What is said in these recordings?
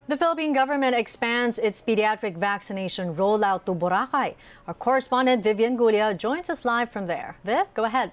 The Philippine government expands its pediatric vaccination rollout to Boracay. Our correspondent Vivian Gulia joins us live from there. Viv, go ahead.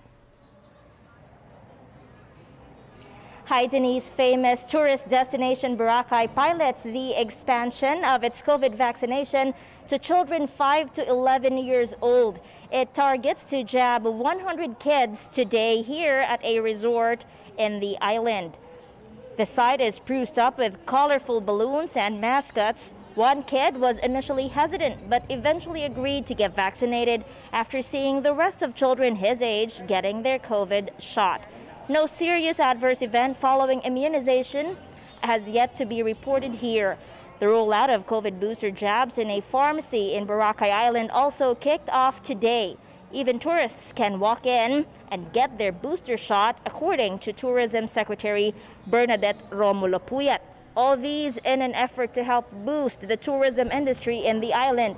Hi, Denise. Famous tourist destination Boracay pilots the expansion of its COVID vaccination to children 5 to 11 years old. It targets to jab 100 kids today here at a resort in the island. The site is spruced up with colorful balloons and mascots. One kid was initially hesitant, but eventually agreed to get vaccinated after seeing the rest of children his age getting their COVID shot. No serious adverse event following immunization has yet to be reported here. The rollout of COVID booster jabs in a pharmacy in Boracay Island also kicked off today. Even tourists can walk in and get their booster shot, according to Tourism Secretary Bernadette Romulo Puyat. All these in an effort to help boost the tourism industry in the island.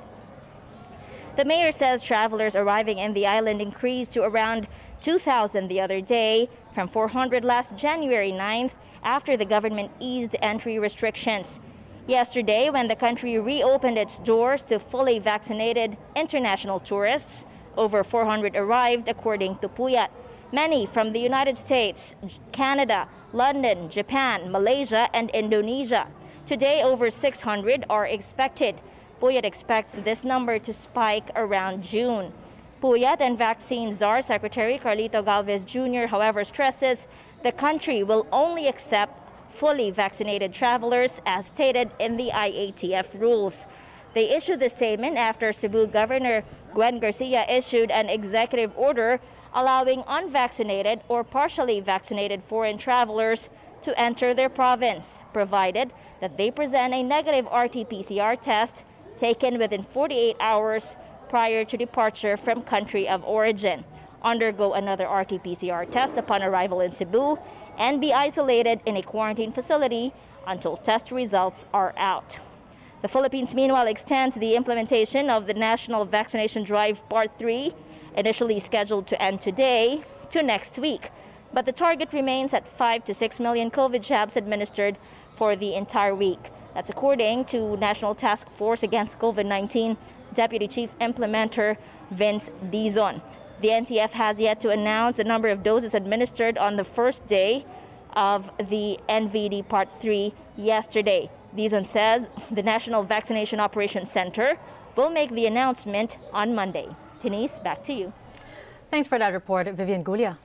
The mayor says travelers arriving in the island increased to around 2,000 the other day, from 400 last January 9th, after the government eased entry restrictions. Yesterday, when the country reopened its doors to fully vaccinated international tourists, over 400 arrived, according to Puyat. Many from the United States, Canada, London, Japan, Malaysia, and Indonesia. Today, over 600 are expected. Puyat expects this number to spike around June. Puyat and Vaccine Czar Secretary Carlito Galvez Jr., however, stresses the country will only accept fully vaccinated travelers as stated in the IATF rules. They issued the statement after Cebu Governor Gwen Garcia issued an executive order allowing unvaccinated or partially vaccinated foreign travelers to enter their province, provided that they present a negative RT-PCR test taken within 48 hours prior to departure from country of origin, undergo another RT-PCR test upon arrival in Cebu, and be isolated in a quarantine facility until test results are out. The Philippines, meanwhile, extends the implementation of the National Vaccination Drive Part 3, initially scheduled to end today, to next week. But the target remains at 5 to 6 million COVID jabs administered for the entire week. That's according to National Task Force Against COVID-19 Deputy Chief Implementer Vince Dizon. The NTF has yet to announce the number of doses administered on the first day of the NVD Part 3 yesterday. Dizon says the National Vaccination Operations Center will make the announcement on Monday. Denise, back to you. Thanks for that report, Vivian Gulia.